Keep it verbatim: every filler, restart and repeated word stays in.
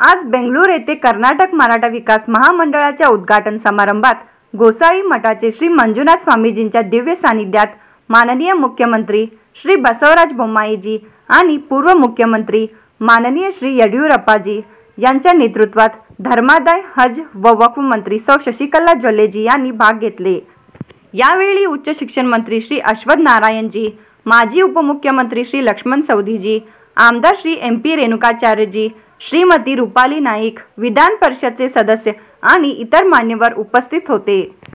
आज बेंगळूर येथे कर्नाटक मराठा विकास महामंडळाच्या उद्घाटन समारंभात गोसावी मठाचे श्री मंजुनाथ स्वामीजींच्या दिव्य सानिध्यात माननीय मुख्यमंत्री श्री बसवराज बोम्माईजी आणि पूर्व मुख्यमंत्री माननीय श्री येडियुरप्पाजी यांच्या नेतृत्वात धर्मादाय हज व वक्फ मंत्री सौ शशिकला जोल्लेजी यांनी भाग घेतले। यावेळी उच्च शिक्षण मंत्री श्री अश्वथ नारायणजी, माजी उपमुख्यमंत्री श्री लक्ष्मण सवदीजी, आमदार श्री एम पी रेणुकाचार्यजी, श्रीमती रुपाली नाईक, विधान परिषदचे सदस्य आणि इतर मान्यवर उपस्थित होते।